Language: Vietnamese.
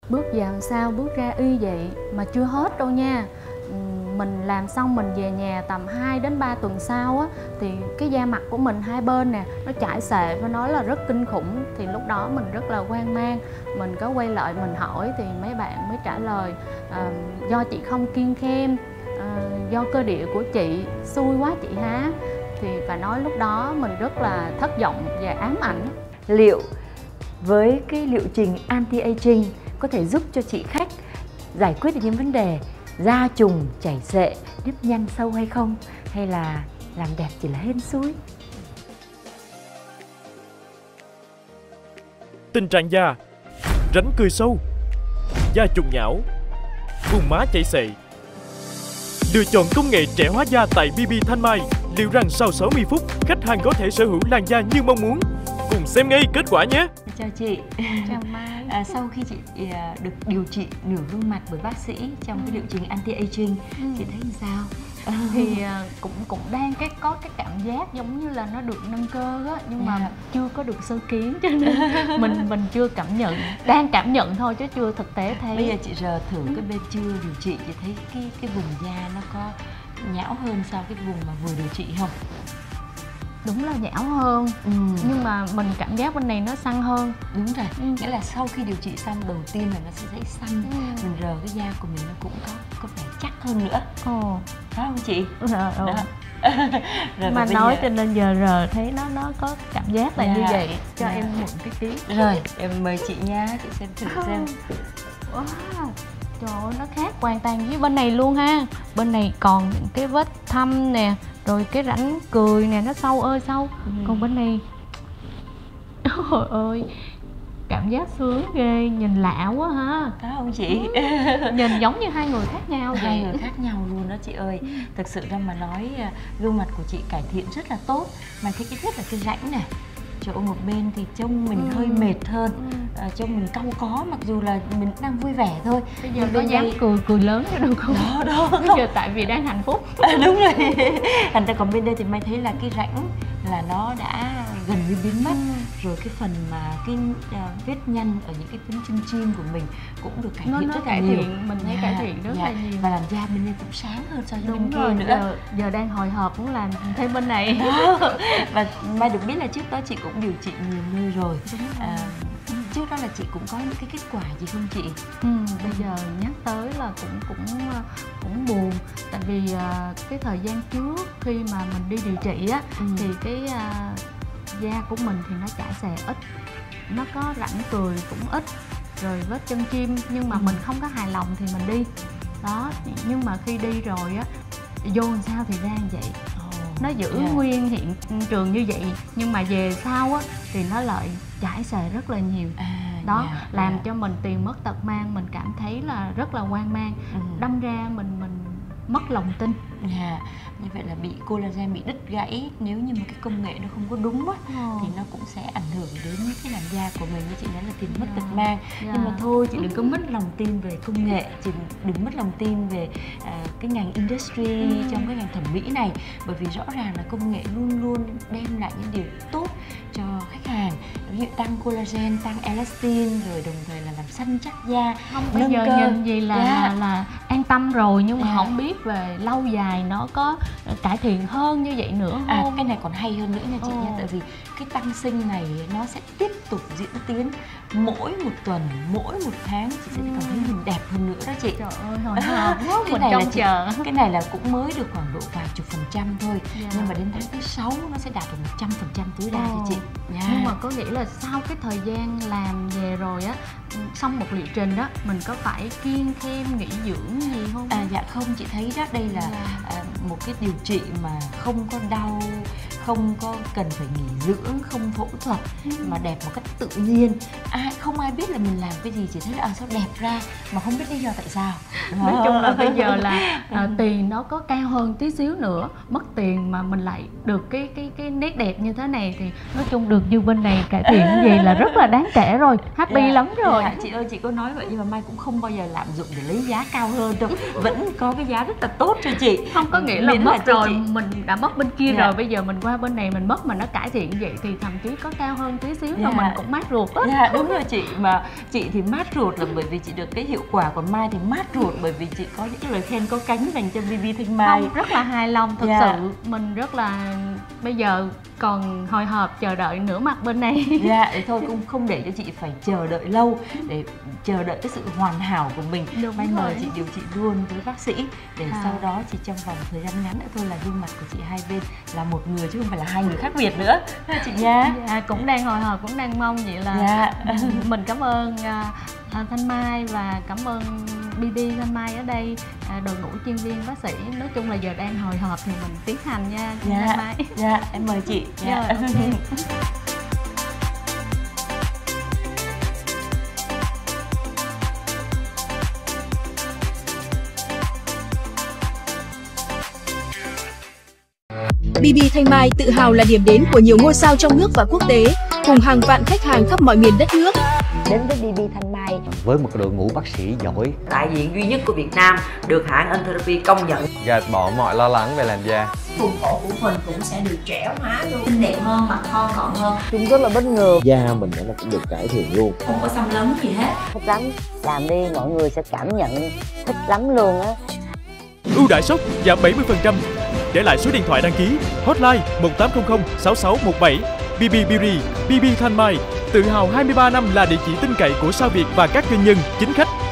Bước vào sao bước ra y vậy mà chưa hết đâu nha. Mình làm xong mình về nhà tầm 2 đến 3 tuần sau á, thì cái da mặt của mình hai bên nè nó chảy xệ và nói là rất kinh khủng. Thì lúc đó mình rất là hoang mang. Mình có quay lại mình hỏi thì mấy bạn mới trả lời do chị không kiêng khem, do cơ địa của chị xui quá chị há. Thì phải nói lúc đó mình rất là thất vọng và ám ảnh. Liệu với cái liệu trình anti-aging có thể giúp cho chị khách giải quyết được những vấn đề da trùng, chảy xệ, nếp nhăn sâu hay không? Hay là làm đẹp chỉ là hên xui? Tình trạng da rãnh cười sâu, da trùng nhão, vùng má chảy xệ. Lựa chọn công nghệ trẻ hóa da tại BB Thanh Mai, liệu rằng sau 60 phút khách hàng có thể sở hữu làn da như mong muốn. Cùng xem ngay kết quả nhé. Chào chị. Chào Mai. Sau khi chị được điều trị nửa gương mặt bởi bác sĩ trong cái liệu trình anti-aging, chị thấy như sao? Thì cũng đang có cái cảm giác giống như là nó được nâng cơ á, nhưng mà chưa có được sơ kiến cho nên mình chưa cảm nhận, đang cảm nhận thôi chứ chưa thực tế thấy. Bây giờ chị rờ thử cái bên chưa điều trị, chị thấy cái vùng da nó có nhão hơn so với cái vùng mà vừa điều trị không? Đúng là nhão hơn, nhưng mà mình cảm giác bên này nó săn hơn. Đúng rồi, nghĩa là sau khi điều trị xong đầu tiên là nó sẽ thấy săn, mình rờ cái da của mình nó cũng có vẻ chắc hơn nữa. Phải không chị? Đó. Rồi mà nói giờ... cho nên giờ rờ thấy nó có cảm giác là như vậy. Cho em mượn cái tiếng. Rồi, em mời chị nha, chị xem thử xem. Wow. Trời ơi, nó khác hoàn toàn với bên này luôn ha. Bên này còn cái vết thâm nè, rồi cái rãnh cười nè, nó sâu ơi sâu. Còn bên này, trời ơi, cảm giác sướng ghê, nhìn lạ quá ha. Phải không chị? Nhìn giống như hai người khác nhau vậy. Hai người khác nhau luôn đó chị ơi. Thực sự ra mà nói, gương mặt của chị cải thiện rất là tốt. Mà thấy cái nhất là cái rãnh này, chỗ một bên thì trông mình hơi mệt hơn, trông mình cau có, mặc dù là mình đang vui vẻ thôi. Bây giờ có dám cười lớn chứ đâu không? Đó. Bây giờ tại vì đang hạnh phúc. Đúng rồi. Thành ra còn bên đây thì Mai thấy là cái rãnh là nó đã gần như biến mất. Rồi cái phần mà cái vết nhăn ở những cái phấn chân chim của mình cũng được cải thiện rất là nhiều. Mình thấy cải thiện rất là nhiều. Và làn da bên đây cũng sáng hơn so với bên kia nữa. Giờ đang hồi hộp muốn làm thêm bên này. Đó. Và Mai được biết là trước đó chị cũng điều trị nhiều nơi rồi. Trước đó là chị cũng có những cái kết quả gì không chị? Bây giờ nhắc tới là cũng buồn. Tại vì cái thời gian trước khi mà mình đi điều trị á, thì cái da của mình thì nó chảy xè ít, nó có rãnh cười cũng ít, rồi vết chân chim, nhưng mà mình không có hài lòng thì mình đi đó. Nhưng mà khi đi rồi á, vô làm sao thì ra như vậy. Nó giữ nguyên hiện trường như vậy, nhưng mà về sau á thì nó lại chảy xè rất là nhiều. Làm cho mình tiền mất tật mang, mình cảm thấy là rất là hoang mang. Đâm ra mình mất lòng tin. Như vậy là bị collagen bị đứt gãy, nếu như mà cái công nghệ nó không có đúng á, thì nó cũng sẽ ảnh hưởng đến cái làn da của mình. Như chị nói là tiền mất tật mang. Nhưng mà thôi, chị đừng có mất lòng tin về công nghệ, chị đừng mất lòng tin về cái ngành industry trong cái ngành thẩm mỹ này. Bởi vì rõ ràng là công nghệ luôn luôn đem lại những điều tốt cho khách hàng. Ví dụ tăng collagen, tăng elastin, rồi đồng thời là làm săn chắc da. Bây giờ nhìn gì là an tâm rồi, nhưng mà không biết về lâu dài nó có cải thiện hơn như vậy nữa không? Cái này còn hay hơn nữa nha chị nha. Tại vì cái tăng sinh này nó sẽ tiếp tục diễn tiến mỗi một tuần, mỗi một tháng, chị sẽ cảm thấy mình đẹp hơn nữa đó chị. Trời ơi, hồi hộp quá, mình trông chờ. Cái này là cũng mới được khoảng độ vài chục % thôi. Nhưng mà đến tháng thứ 6 nó sẽ đạt được 100% tối đa cho chị. Nhưng mà có nghĩa là sau cái thời gian làm về rồi á, xong một liệu trình đó, mình có phải kiêng khem nghỉ dưỡng gì không? Dạ không, chị thấy đó, đây là một cái điều trị mà không có đau, không có cần phải nghỉ dưỡng, không phẫu thuật, mà đẹp một cách tự nhiên. Không ai biết là mình làm cái gì, chỉ thấy là sao đẹp ra mà không biết lý do tại sao. Nói chung là bây giờ là tiền nó có cao hơn tí xíu nữa, mất tiền mà mình lại được cái nét đẹp như thế này thì nói chung được như bên này cải thiện gì là rất là đáng kể rồi, happy lắm rồi. Chị ơi, chị có nói vậy nhưng mà Mai cũng không bao giờ lạm dụng để lấy giá cao hơn đâu. Vẫn có cái giá rất là tốt cho chị. Không có nghĩa là mất rồi, mình đã mất bên kia rồi, bây giờ mình qua qua bên này mình mất mà nó cải thiện vậy thì thậm chí có cao hơn tí xíu là mình cũng mát ruột á. Đúng rồi chị, mà chị thì mát ruột là bởi vì chị được cái hiệu quả, còn Mai thì mát ruột bởi vì chị có những lời khen có cánh dành cho BB Thanh Mai. Không, rất là hài lòng thực sự, mình rất là bây giờ còn hồi hộp chờ đợi nửa mặt bên này. Thì thôi cũng không để cho chị phải chờ đợi lâu, để chờ đợi cái sự hoàn hảo của mình. Mai mời chị điều trị luôn với bác sĩ để sau đó chỉ trong vòng thời gian ngắn nữa thôi là gương mặt của chị hai bên là một người chứ không phải là hai người khác biệt nữa chị nha. Cũng đang hồi hộp, cũng đang mong vậy là mình cảm ơn Thanh Mai và cảm ơn BB Thanh Mai ở đây, đội ngũ chuyên viên bác sĩ. Nói chung là giờ đang hồi hộp thì mình tiến hành nha Thanh Mai. Em mời chị. BB Thanh Mai tự hào là điểm đến của nhiều ngôi sao trong nước và quốc tế, cùng hàng vạn khách hàng khắp mọi miền đất nước. Đến với BB Thanh Mai với một đội ngũ bác sĩ giỏi, đại diện duy nhất của Việt Nam được hãng Entherapy công nhận, gạt bỏ mọi lo lắng về làn da. Vùng cổ của mình cũng sẽ được trẻ hóa luôn, xinh đẹp hơn, mặt thon gọn hơn. Chúng rất là bất ngờ, da mình nó cũng được cải thiện luôn, không có xăm lấn gì hết. Thích lắm, làm đi mọi người sẽ cảm nhận thích lắm luôn á. Ưu đãi sốc giảm 70%. Để lại số điện thoại đăng ký hotline 1800 6617. BB Beauty, BB Thanh Mai, tự hào 23 năm là địa chỉ tin cậy của sao Việt và các doanh nhân, chính khách.